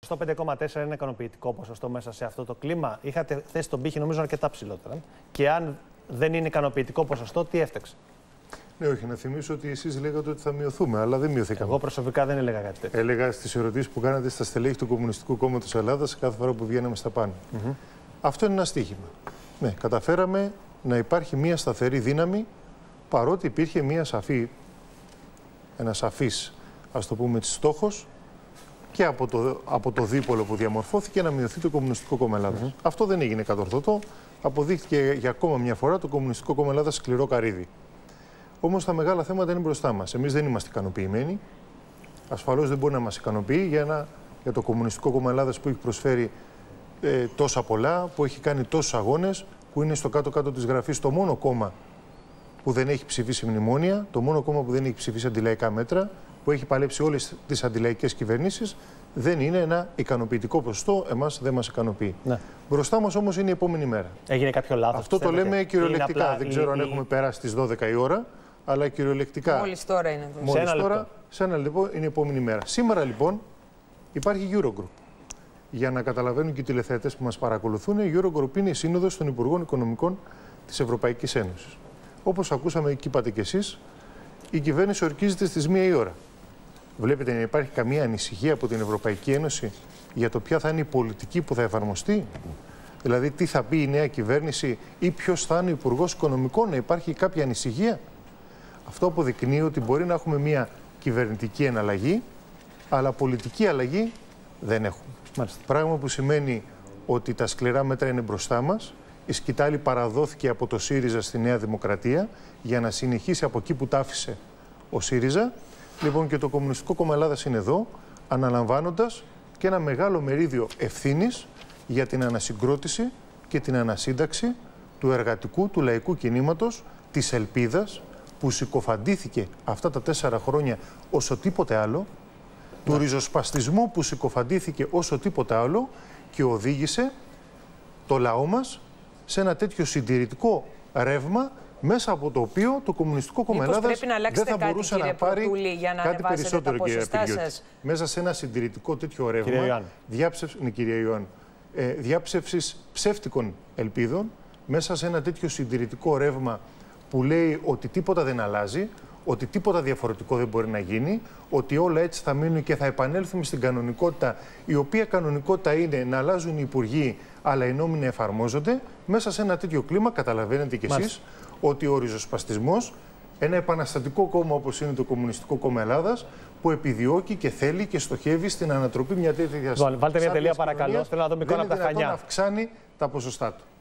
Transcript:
Στο 5,4 είναι ικανοποιητικό ποσοστό μέσα σε αυτό το κλίμα. Είχατε θέσει τον πύχη νομίζω αρκετά ψηλότερα. Και αν δεν είναι ικανοποιητικό ποσοστό, τι έφταξε? Ναι, όχι, να θυμίσω ότι εσείς λέγατε ότι θα μειωθούμε, αλλά δεν μειωθήκαμε. Εγώ προσωπικά δεν έλεγα κάτι τέτοιο. Έλεγα στις ερωτήσεις που κάνατε στα στελέχη του Κομμουνιστικού Κόμματος Ελλάδας κάθε φορά που βγαίναμε στα πάνω. Αυτό είναι ένα στοίχημα. Ναι, καταφέραμε να υπάρχει μια σταθερή δύναμη, παρότι υπήρχε ένα σαφής, ας το πούμε, στόχος και από το δίπολο που διαμορφώθηκε να μειωθεί το Κομμουνιστικό Κόμμα Ελλάδας. Αυτό δεν έγινε κατορθωτό. Αποδείχθηκε για ακόμα μια φορά το Κομμουνιστικό Κόμμα Ελλάδας σκληρό καρύδι. Όμως τα μεγάλα θέματα είναι μπροστά μας. Εμείς δεν είμαστε ικανοποιημένοι. Ασφαλώς δεν μπορεί να μας ικανοποιεί για το Κομμουνιστικό Κόμμα Ελλάδας που έχει προσφέρει τόσα πολλά, που έχει κάνει τόσους αγώνες, που είναι στο κάτω-κάτω της γραφής το μόνο κόμμα που δεν έχει ψηφίσει μνημόνια, το μόνο κόμμα που δεν έχει ψηφίσει αντιλαϊκά μέτρα, που έχει παλέψει όλες τις αντιλαϊκές κυβερνήσεις, δεν είναι ένα ικανοποιητικό ποσοστό. Εμάς δεν μας ικανοποιεί. Ναι. Μπροστά μας όμως είναι η επόμενη μέρα. Έγινε κάποιο λάθος? Αυτό το λέμε κυριολεκτικά. Δεν ξέρω αν έχουμε περάσει τις 12 η ώρα, αλλά κυριολεκτικά. Μόλις τώρα είναι εδώ. Μόλις τώρα, σε ένα λεπτό είναι η επόμενη μέρα. Σήμερα λοιπόν υπάρχει Eurogroup. Για να καταλαβαίνουν και οι τηλεθεατές που μας παρακολουθούν, η Eurogroup είναι η σύνοδος των Υπουργών Οικονομικών της Ευρωπαϊκής Ένωσης. Όπως ακούσαμε και είπατε κι εσείς, η κυβέρνηση ορκίζεται στις 1 η ώρα. Βλέπετε να υπάρχει καμία ανησυχία από την Ευρωπαϊκή Ένωση για το ποια θα είναι η πολιτική που θα εφαρμοστεί? Δηλαδή, τι θα πει η νέα κυβέρνηση ή ποιος θα είναι ο Υπουργός Οικονομικών? Να υπάρχει κάποια ανησυχία? Αυτό αποδεικνύει ότι μπορεί να έχουμε μια κυβερνητική εναλλαγή, αλλά πολιτική αλλαγή δεν έχουμε. Μάλιστα. Πράγμα που σημαίνει ότι τα σκληρά μέτρα είναι μπροστά μας. Η σκητάλη παραδόθηκε από το ΣΥΡΙΖΑ στη Νέα Δημοκρατία για να συνεχίσει από εκεί που τα άφησε ο ΣΥΡΙΖΑ. Λοιπόν, και το Κομμουνιστικό Κόμμα Ελλάδας είναι εδώ, αναλαμβάνοντας και ένα μεγάλο μερίδιο ευθύνης για την ανασυγκρότηση και την ανασύνταξη του εργατικού, του λαϊκού κινήματος, της ελπίδας που συκοφαντήθηκε αυτά τα 4 χρόνια όσο τίποτε άλλο, του ριζοσπαστισμού που συκοφαντήθηκε όσο τίποτε άλλο και οδήγησε το λαό μας σε ένα τέτοιο συντηρητικό ρεύμα, μέσα από το οποίο το Κομμουνιστικό Κόμμα Ελλάδας δεν θα μπορούσε να πάρει κάτι περισσότερο, κύριε Πυριώτη. Μέσα σε ένα συντηρητικό τέτοιο ρεύμα διάψευσης ψεύτικων ελπίδων, μέσα σε ένα τέτοιο συντηρητικό ρεύμα που λέει ότι τίποτα δεν αλλάζει, ότι τίποτα διαφορετικό δεν μπορεί να γίνει, ότι όλα έτσι θα μείνουν και θα επανέλθουμε στην κανονικότητα, η οποία κανονικότητα είναι να αλλάζουν οι υπουργοί, αλλά οι νόμοι να εφαρμόζονται. Μέσα σε ένα τέτοιο κλίμα, καταλαβαίνετε κι εσείς, ότι ο ριζοσπαστισμός, ένα επαναστατικό κόμμα όπως είναι το Κομμουνιστικό Κόμμα Ελλάδας, που επιδιώκει και θέλει και στοχεύει στην ανατροπή μια τέτοια. Βάλτε μια τελεία, παρακαλώ. Θέλω να δω εικόνα από τα Χανιά. Να αυξάνει τα ποσοστά του.